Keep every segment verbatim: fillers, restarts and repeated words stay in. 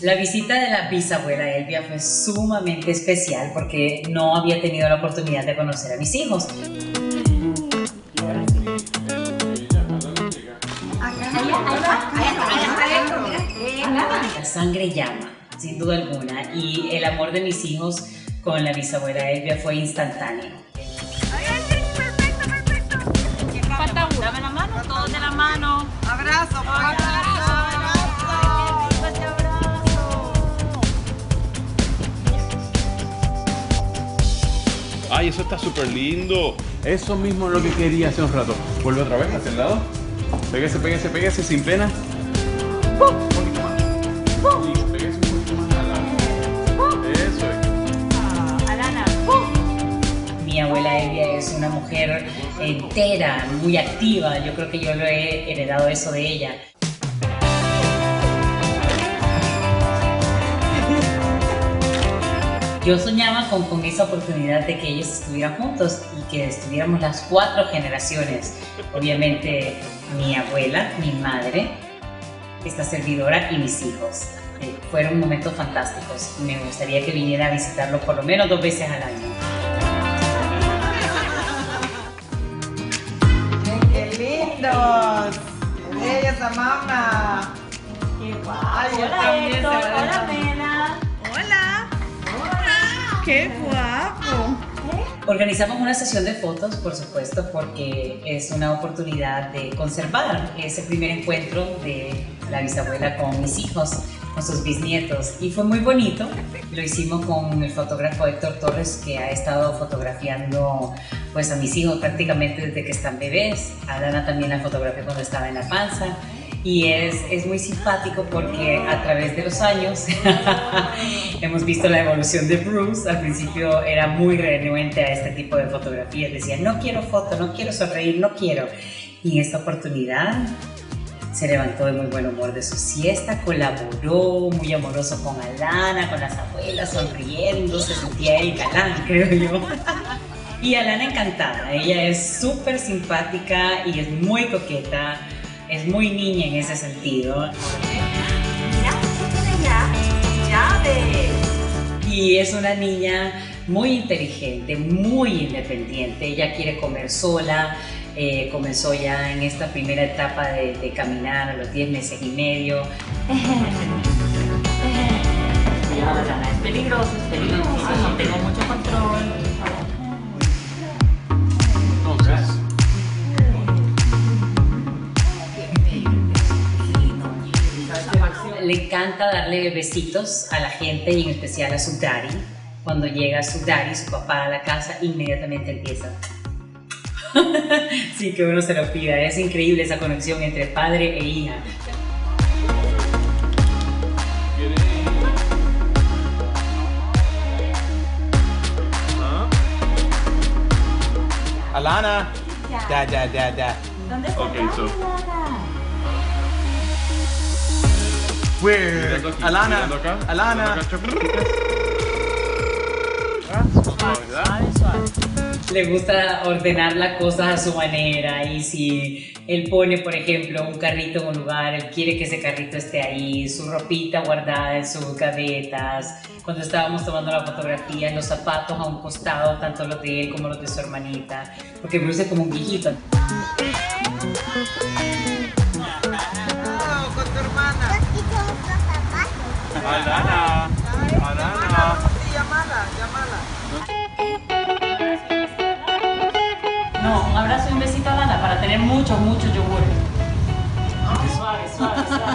La visita de la bisabuela Elvia fue sumamente especial porque no había tenido la oportunidad de conocer a mis hijos. La sangre llama, sin duda alguna, y el amor de mis hijos con la bisabuela Elvia fue instantáneo. Falta uno. Dame la mano, todos de la mano. Abrazo, abrazo. Ay, eso está súper lindo. Eso mismo es lo que quería hace un rato. Vuelve otra vez hacia el lado. Pégase, pégase, pégase sin pena. Un poquito más. Y pégase un poquito más a Alana. Eso es. Alana. Mi abuela Elvia es una mujer entera, muy activa. Yo creo que yo lo he heredado eso de ella. Yo soñaba con, con esa oportunidad de que ellos estuvieran juntos y que estuviéramos las cuatro generaciones. Obviamente mi abuela, mi madre, esta servidora y mis hijos. Eh, fueron momentos fantásticos. Me gustaría que viniera a visitarlo por lo menos dos veces al año. ¡Qué lindos! ¡Qué bella esa mamá! Qué guapo. Ay, yo Hola también Héctor, se la hola dejo. Mena. ¡Hola! ¡Qué guapo! Organizamos una sesión de fotos, por supuesto, porque es una oportunidad de conservar ese primer encuentro de la bisabuela con mis hijos, con sus bisnietos. Y fue muy bonito. Lo hicimos con el fotógrafo Héctor Torres, que ha estado fotografiando pues, a mis hijos prácticamente desde que están bebés. A Alana también la fotografié cuando estaba en la panza. Y es, es muy simpático porque a través de los años hemos visto la evolución de Bruce. Al principio era muy renuente a este tipo de fotografías. Decía, no quiero foto, no quiero sonreír, no quiero. Y en esta oportunidad se levantó de muy buen humor de su siesta, colaboró, muy amoroso con Alana, con las abuelas, sonriendo, se sentía el galán, creo yo. Y Alana encantada, ella es súper simpática y es muy coqueta. Es muy niña en ese sentido. Mira, ya, ya de. Y es una niña muy inteligente, muy independiente. Ella quiere comer sola. Eh, comenzó ya en esta primera etapa de, de caminar a los diez meses y medio. Cuidado, Alana, es peligroso, es peligroso. No tengo mucho control. Entonces, le encanta darle besitos a la gente y en especial a su daddy. Cuando llega su daddy, su papá a la casa, inmediatamente empieza. Sí, que uno se lo pida. Es increíble esa conexión entre padre e hija. Alana. Ya, ya, ya, ya. ¿Dónde está Okay, so- Alana? Where? Mirando aquí, Alana. mirando acá, Alana. mirando acá. Suave, suave. Le gusta ordenar las cosas a su manera y si él pone, por ejemplo, un carrito en un lugar, él quiere que ese carrito esté ahí, su ropita guardada en sus gavetas. Cuando estábamos tomando la fotografía, los zapatos a un costado, tanto los de él como los de su hermanita, porque Bruce es como un viejito. ¡Oh, con tu hermana! Alana. Alana. Sí, llamala, llamala. No, un abrazo y un besito a Alana para tener muchos, muchos yogures. Suave, suave, suave.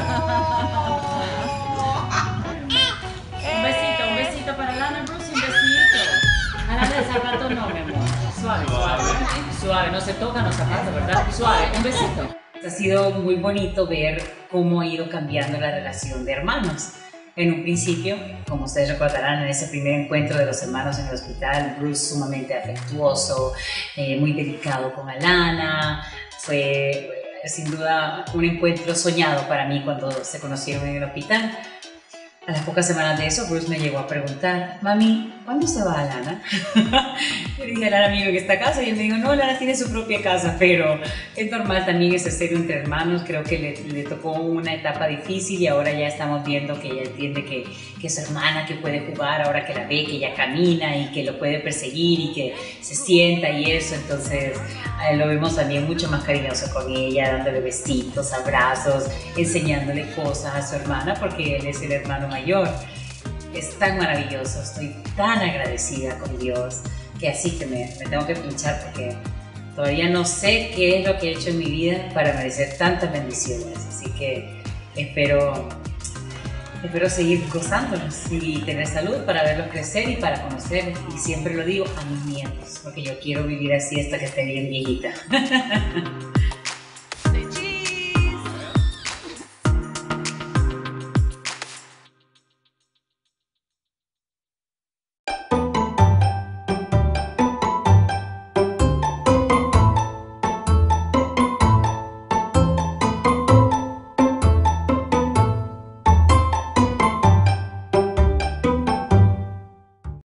Un besito, un besito para Alana, Bruce, un besito. Alana, de zapato no, mi amor. Suave, suave. Suave, no se tocan los zapatos, ¿verdad? Suave, un besito. Ha sido muy bonito ver cómo ha ido cambiando la relación de hermanos. En un principio, como ustedes recordarán, en ese primer encuentro de los hermanos en el hospital, Bruce sumamente afectuoso, eh, muy delicado con Alana. Fue eh, sin duda un encuentro soñado para mí cuando se conocieron en el hospital. A las pocas semanas de eso, Bruce me llegó a preguntar, mami, ¿cuándo se va Alana? Yo le dije a Alana, amigo, que está casa, y él me dijo, no, Alana tiene su propia casa, pero es normal también ese serio entre hermanos. Creo que le, le tocó una etapa difícil y ahora ya estamos viendo que ella entiende que, que es su hermana, que puede jugar ahora que la ve, que ella camina y que lo puede perseguir y que se sienta y eso. Entonces eh, lo vemos también mucho más cariñoso con ella, dándole besitos, abrazos, enseñándole cosas a su hermana porque él es el hermano mayor. Es tan maravilloso, estoy tan agradecida con Dios que así que me, me tengo que pinchar porque todavía no sé qué es lo que he hecho en mi vida para merecer tantas bendiciones. Así que espero, espero seguir gozándolos y tener salud para verlos crecer y para conocer, y siempre lo digo, a mis nietos, porque yo quiero vivir así hasta que esté bien viejita.